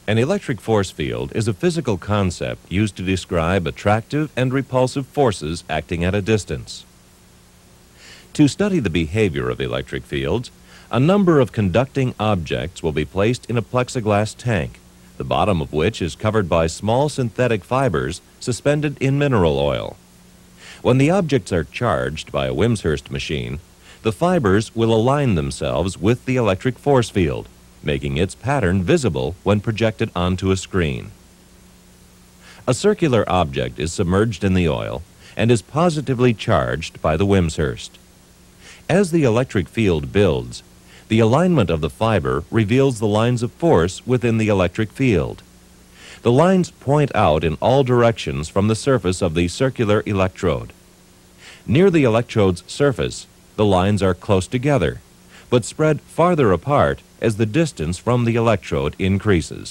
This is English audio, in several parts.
An electric force field is a physical concept used to describe attractive and repulsive forces acting at a distance. To study the behavior of electric fields, a number of conducting objects will be placed in a plexiglass tank, the bottom of which is covered by small synthetic fibers suspended in mineral oil. When the objects are charged by a Wimshurst machine, the fibers will align themselves with the electric force field, making its pattern visible when projected onto a screen. A circular object is submerged in the oil and is positively charged by the Wimshurst. As the electric field builds, the alignment of the fiber reveals the lines of force within the electric field. The lines point out in all directions from the surface of the circular electrode. Near the electrode's surface, the lines are close together, but spread farther apart as the distance from the electrode increases.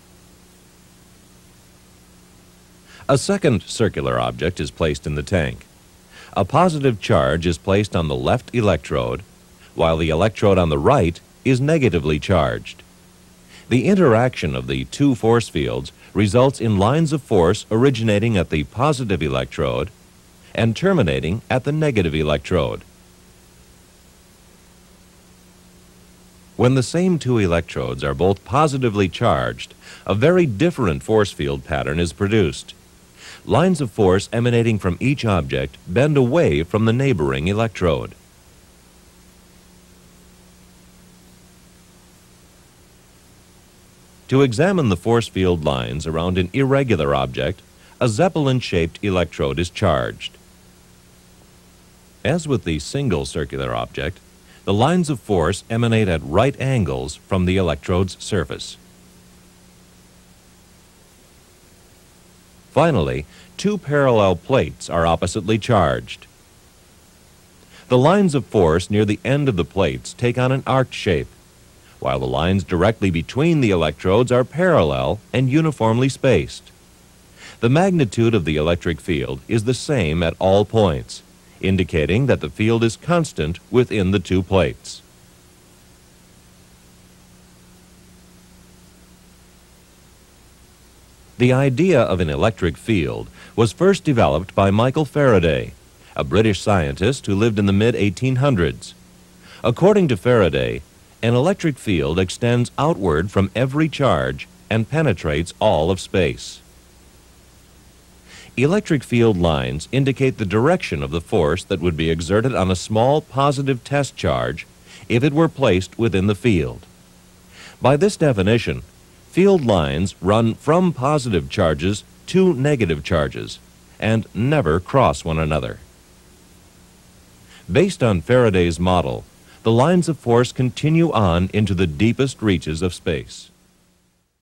A second circular object is placed in the tank. A positive charge is placed on the left electrode, while the electrode on the right is negatively charged. The interaction of the two force fields results in lines of force originating at the positive electrode and terminating at the negative electrode. When the same two electrodes are both positively charged, a very different force field pattern is produced. Lines of force emanating from each object bend away from the neighboring electrode. To examine the force field lines around an irregular object, a Zeppelin-shaped electrode is charged. As with the single circular object, the lines of force emanate at right angles from the electrode's surface. Finally, two parallel plates are oppositely charged. The lines of force near the end of the plates take on an arc shape, while the lines directly between the electrodes are parallel and uniformly spaced. The magnitude of the electric field is the same at all points, indicating that the field is constant within the two plates. The idea of an electric field was first developed by Michael Faraday, a British scientist who lived in the mid-1800s. According to Faraday, an electric field extends outward from every charge and penetrates all of space. Electric field lines indicate the direction of the force that would be exerted on a small positive test charge if it were placed within the field. By this definition, field lines run from positive charges to negative charges and never cross one another. Based on Faraday's model, the lines of force continue on into the deepest reaches of space.